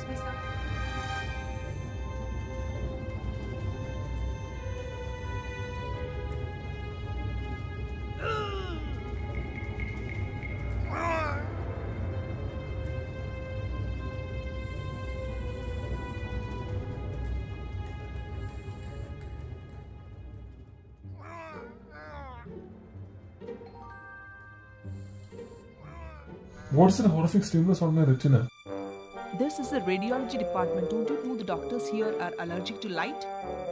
me some? What's that horrific stillness on my retina? This is the radiology department. Don't you know the doctors here are allergic to light?